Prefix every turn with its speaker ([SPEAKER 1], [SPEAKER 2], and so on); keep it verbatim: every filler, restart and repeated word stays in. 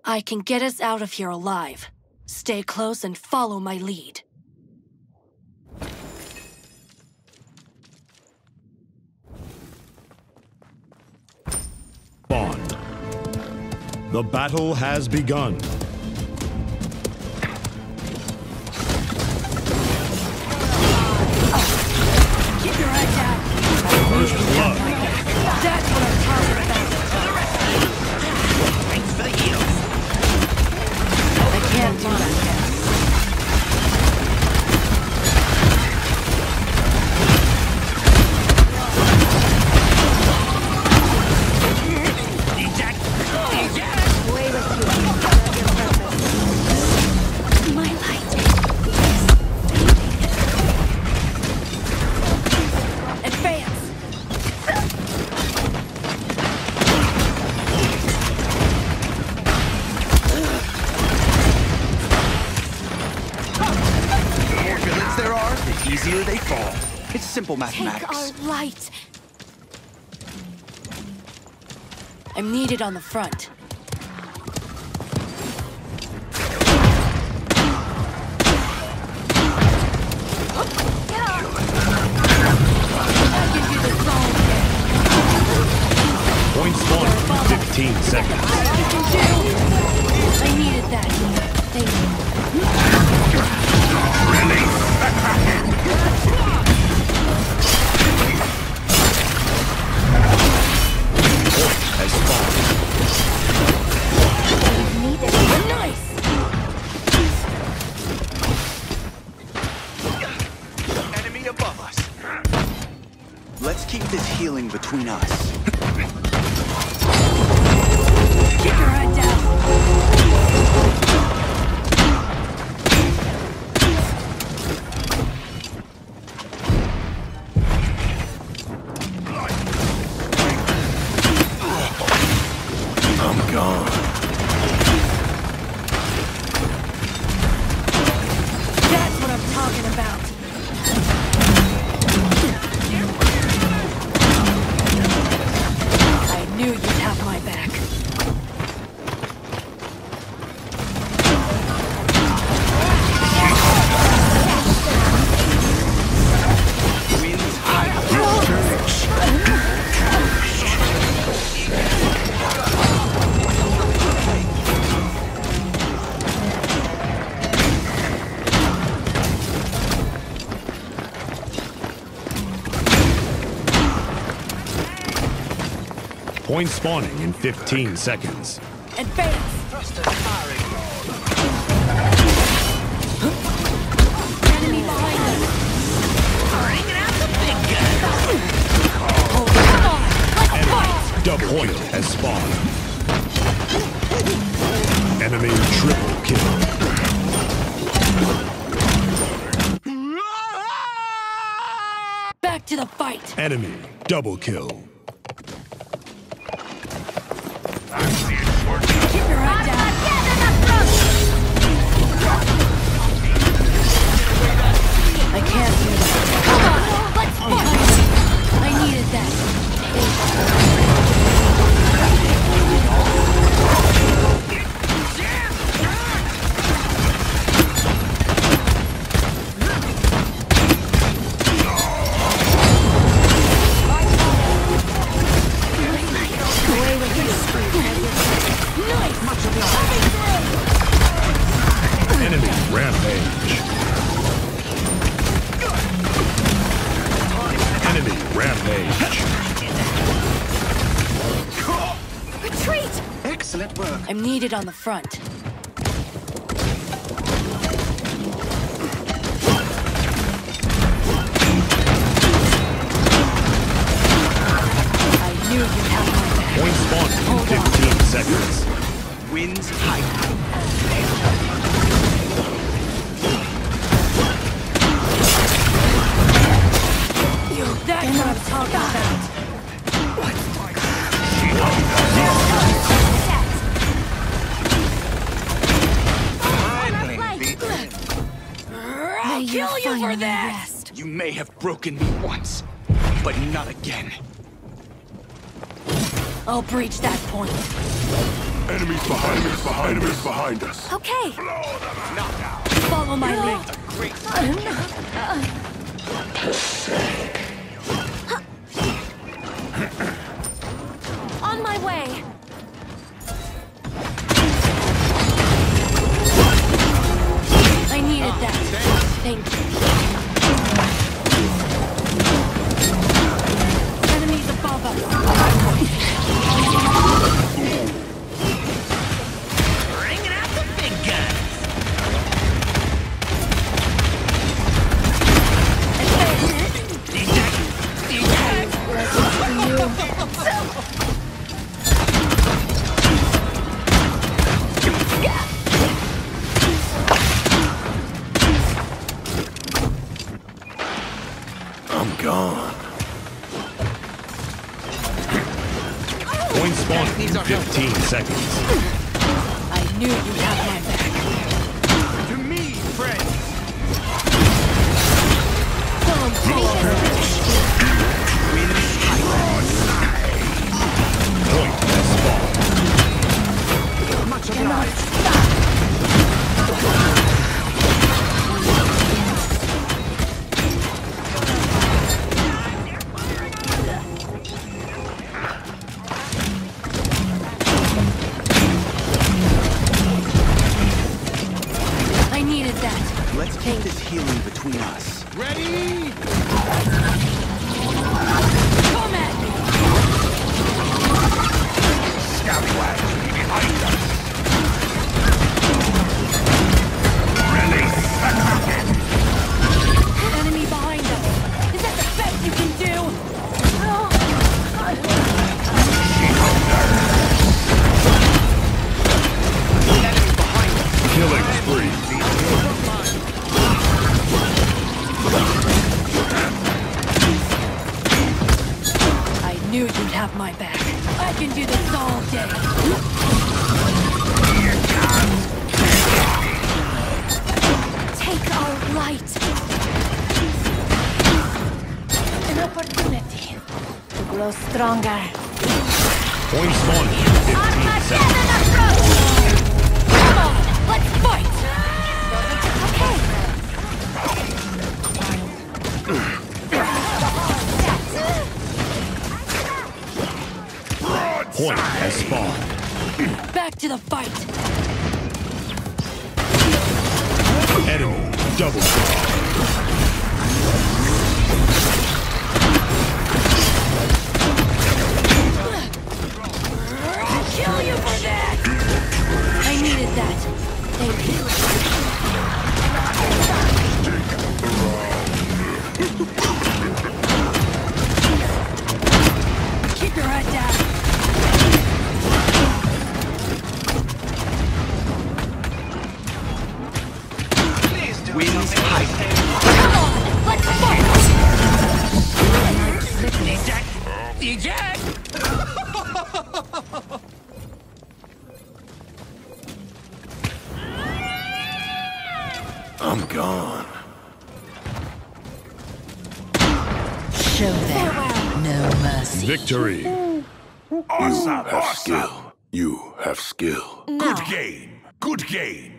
[SPEAKER 1] I can get us out of here alive. Stay close and follow my lead.
[SPEAKER 2] Bond. The battle has begun.
[SPEAKER 1] Keep your head down.
[SPEAKER 2] First blood.
[SPEAKER 1] That's what I'm talking about.
[SPEAKER 3] Thanks for the heals.
[SPEAKER 1] I can't do that yet. My light. Advance.
[SPEAKER 3] The more villains there are, the easier they fall. It's simple
[SPEAKER 1] Take
[SPEAKER 3] mathematics.
[SPEAKER 1] our light. I'm needed on the front.
[SPEAKER 2] Point spawn in fifteen seconds.
[SPEAKER 1] I needed that. Thank you.
[SPEAKER 2] Has spawned.
[SPEAKER 1] Nice.
[SPEAKER 3] Enemy above us. Let's keep this healing between us.
[SPEAKER 1] Keep your head down.
[SPEAKER 2] I'm gone.
[SPEAKER 1] That's what I'm talking about. I knew you'd have my back.
[SPEAKER 3] Winds high.
[SPEAKER 2] Point spawning in fifteen seconds.
[SPEAKER 1] Advance. Enemy behind us.
[SPEAKER 3] Bringing out the big gun.
[SPEAKER 1] Oh, come on. Let's fight.
[SPEAKER 2] Double point has spawned. Enemy triple kill.
[SPEAKER 1] Back to the fight.
[SPEAKER 2] Enemy double kill.
[SPEAKER 1] Keep your head down. I can't do that. Come on, let's fight. I needed that. Away with you. Nice.
[SPEAKER 2] Enemy rampage. Enemy rampage.
[SPEAKER 1] Retreat.
[SPEAKER 3] Excellent work.
[SPEAKER 1] I'm needed on the front. I knew you'd have my back.
[SPEAKER 2] Point spawning in fifteen seconds.
[SPEAKER 3] Winds high.
[SPEAKER 1] That's what I'm talking about. I'll kill you for that!
[SPEAKER 3] You may have broken me once, but not again.
[SPEAKER 1] I'll breach that point.
[SPEAKER 4] Enemies behind us, behind us, behind us.
[SPEAKER 1] Okay. Follow my lead. On my way. I needed that. Thank you. Enemies above us.
[SPEAKER 5] Bringing out the big guns.
[SPEAKER 4] I'm gone.
[SPEAKER 2] Point spawn in fifteen seconds.
[SPEAKER 1] I knew you'd have my back.
[SPEAKER 3] To me, friends.
[SPEAKER 1] Follow, follow.
[SPEAKER 2] Point has spawned.
[SPEAKER 3] Much
[SPEAKER 1] Cannot
[SPEAKER 3] obliged.
[SPEAKER 1] stop. I needed that.
[SPEAKER 3] Let's keep this healing between us.
[SPEAKER 5] Ready?
[SPEAKER 1] Come at me.
[SPEAKER 4] Scallywags behind us.
[SPEAKER 1] Enemy behind us. Is that the best you can do?
[SPEAKER 2] Killing spree.
[SPEAKER 1] I knew you'd have my back. I can do this all day. Take our light. An opportunity to grow stronger.
[SPEAKER 2] Point spawn in fifteen seconds.
[SPEAKER 1] Come on, let's fight. Okay.
[SPEAKER 2] Point has spawned.
[SPEAKER 1] Back to the fight.
[SPEAKER 2] Enemy double kill.
[SPEAKER 1] I'll kill you for that. I needed that. Thank you. Keep your head down.
[SPEAKER 3] Winds high.
[SPEAKER 1] Come on, let's fight.
[SPEAKER 5] Eject! Eject!
[SPEAKER 4] I'm gone.
[SPEAKER 6] Show them no mercy.
[SPEAKER 2] Victory.
[SPEAKER 4] You have skill. You have skill.
[SPEAKER 1] No.
[SPEAKER 4] game. Good game.